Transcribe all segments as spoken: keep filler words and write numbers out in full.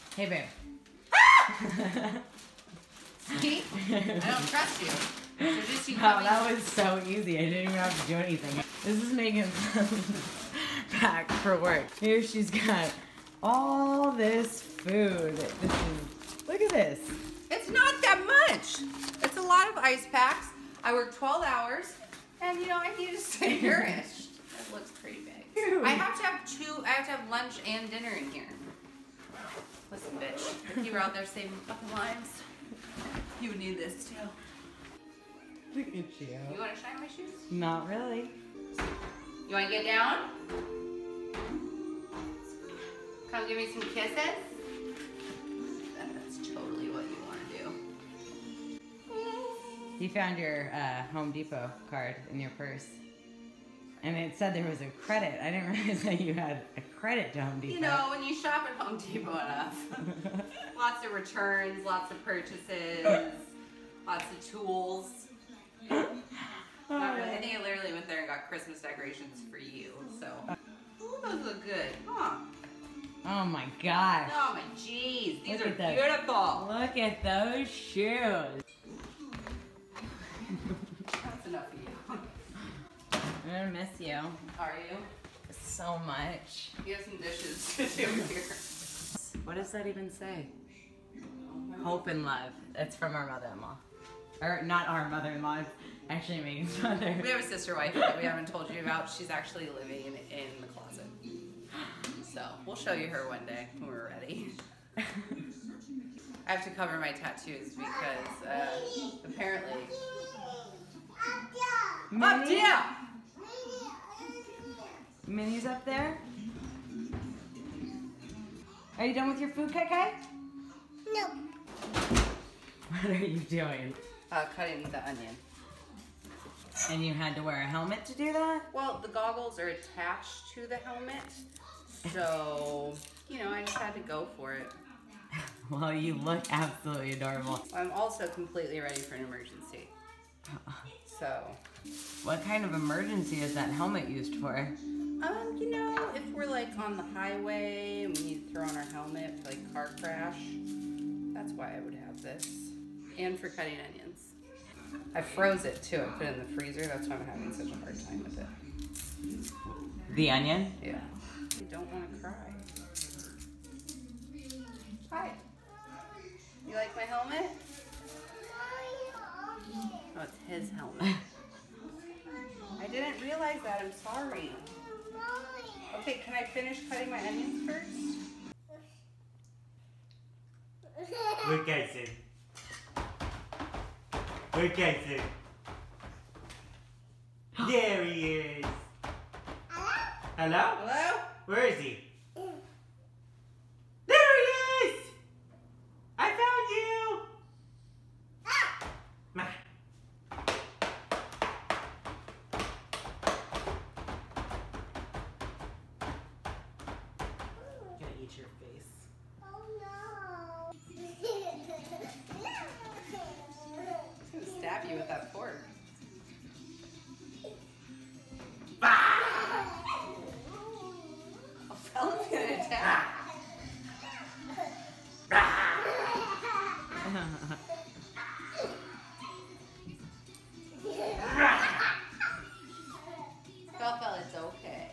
Hey, babe. See? I don't trust you. So just you Wow, that was so easy. I didn't even have to do anything. This is Megan's pack for work. Here she's got all this food. This is, look at this. It's not that much. It's a lot of ice packs. I work twelve hours, and you know, I need to stay nourished. That looks pretty big. Ew. I have to have two, I have to have lunch and dinner in here. Listen, bitch, if you were out there saving fucking lives, you would need this too. Look at you. You want to shine my shoes? Not really. You want to get down? Come give me some kisses? That's totally what you want to do. You found your uh, Home Depot card in your purse. And it said there was a credit. I didn't realize that you had a credit to Home Depot. You know, when you shop at Home Depot enough, lots of returns, lots of purchases, lots of tools. Not really. I think I literally went there and got Christmas decorations for you. So, ooh, those look good, huh? Oh my gosh. Oh my jeez, these Look are at those. beautiful. Look at those shoes. That's enough of you. I'm gonna miss you Are you? so much. You have some dishes to do here. What does that even say? Hope and love. It's from our mother-in-law. Or not our mother-in-law, it's actually Megan's mother. We have a sister wife that we haven't told you about. She's actually living in, in the closet. So we'll show you her one day when we're ready. I have to cover my tattoos because uh, apparently. Up Minnie? there! Minnie's up there? Are you done with your food, Kai Kai? No. What are you doing? Uh, cutting the onion. And you had to wear a helmet to do that? Well, the goggles are attached to the helmet, so, you know, I just had to go for it. Well, you look absolutely adorable. I'm also completely ready for an emergency. So, What kind of emergency is that helmet used for? um, you know, if we're like on the highway and we need to throw on our helmet for like car crash, that's why I would have this. And for cutting onions. I froze it too. I put it in the freezer. That's why I'm having such a hard time with it. The onion? Yeah. I don't want to cry. Hi. You like my helmet? Oh, it's his helmet. I didn't realize that. I'm sorry. Okay, can I finish cutting my onions first? Where Casey? Where Casey? There he is. Hello? Hello? Where is he? There he is! I found you! Ma. Gonna eat your face. I'm gonna stab you with that fork. A felon's gonna attack. Fell, fell, it's okay.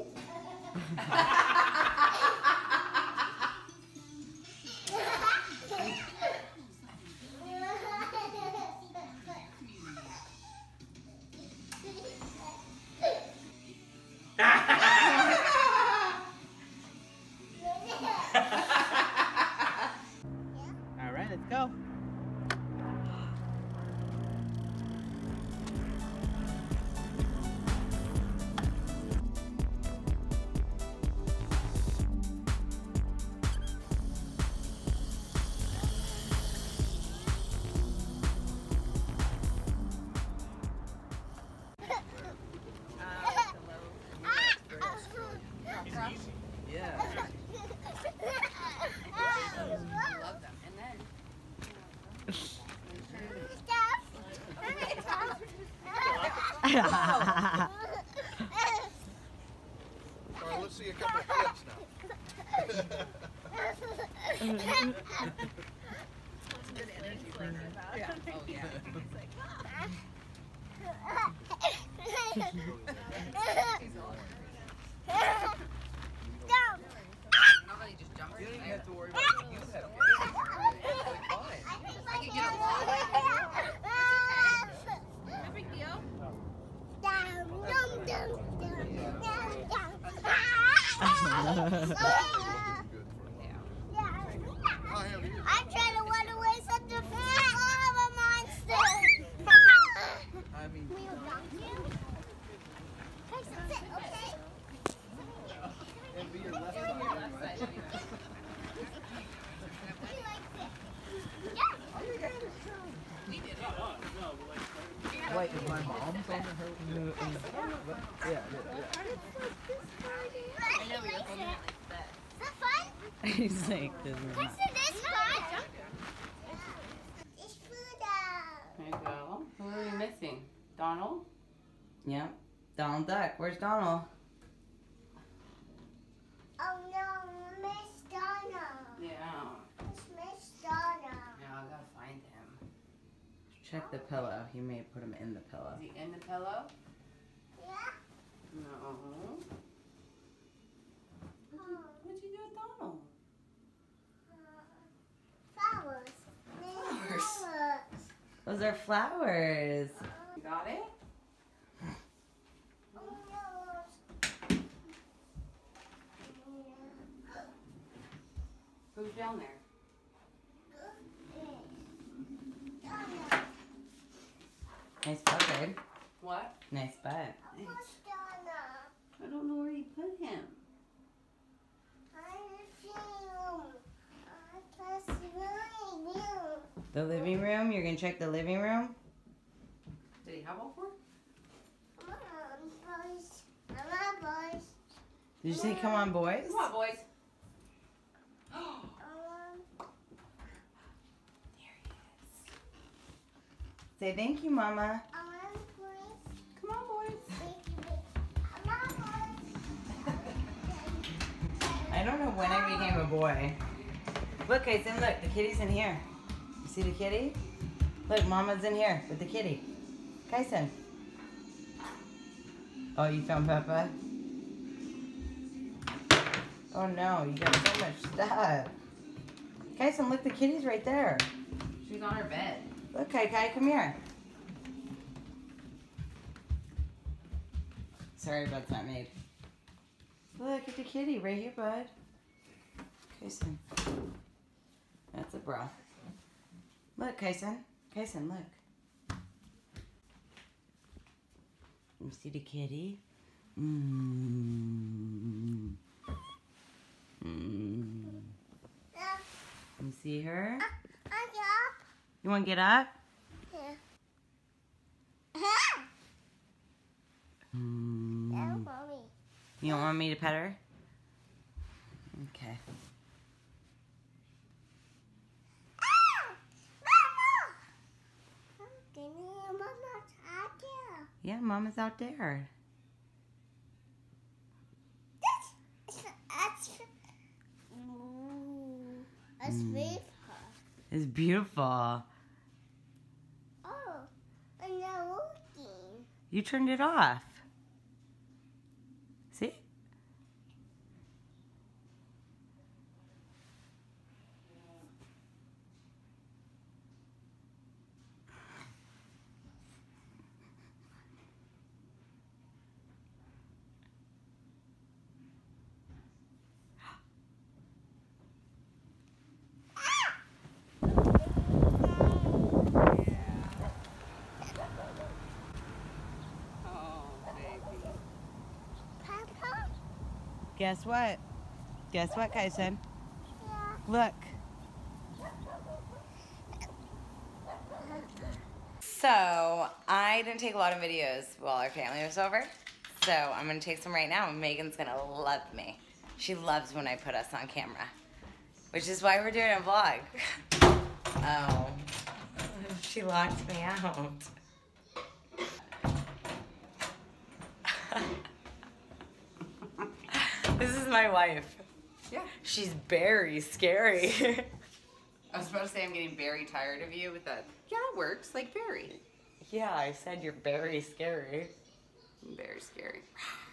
All right, let's go. Love them. And then. let's see a couple of flips now. Yeah. Oh, yeah. Nobody just jumps. You don't even have to worry about it. You have I can get a lot. No big deal. I'm trying to run away such a fat lava monster. I mean, Will you dunk you? Okay, sit, okay? and be your left side. He likes it. Yeah. Wait, is my mom's on the her? Yeah, yeah, I know we were holding it like that. Is that fun? He's like, this is Can I not. see this fun? It's food out. There you go. Who are we missing? Donald? Yep. Donald Duck. Where's Donald? Oh no, Miss Donna. Yeah. It's Miss Donna. Yeah, I gotta find him. Check the pillow. He may put him in the pillow. Is he in the pillow? Yeah? No. What'd you do with Donald? Flowers. Flowers. Flowers. Those are flowers. You got it? Oh no. Who's down there? Donna. Nice butt, babe. What? Nice butt. Miss Donna. I don't know where you put him. I feel. I can see you. The living room? You're gonna check the living room? Did he have one for? Come on, boys. Come on, boys. Did you say come on, boys? Come on, boys. Um, Say thank you, Mama. come on, boys. Come on, boys. Come on, boys. I don't know when I became a boy. Look, Kason, look, the kitty's in here. You see the kitty? Look, Mama's in here with the kitty. Kason. Oh, you found Peppa? Oh no, you got so much stuff. Kason, look, the kitty's right there. She's on her bed. Look, Kai Kai, come here. Sorry about that, mate. Look at the kitty right here, bud. Kason. That's a bra. Look, Kason. Kason, look. You see the kitty? Mmm. Mmm. You see her? You want to get up? Mm. You don't want me to pet her? Okay. Yeah, Mama's out there. That's Mm. very It's beautiful. Oh, I'm not looking. You turned it off. See? Papa? Guess what? Guess what, Kaisen? Yeah. Look. So, I didn't take a lot of videos while our family was over. So, I'm going to take some right now, and Megan's going to love me. She loves when I put us on camera. Which is why we're doing a vlog. Oh. She locked me out. This is my wife. Yeah. She's very scary. I was about to say I'm getting very tired of you with that. Yeah, it works. Like very. Yeah, I said you're very scary. Very scary.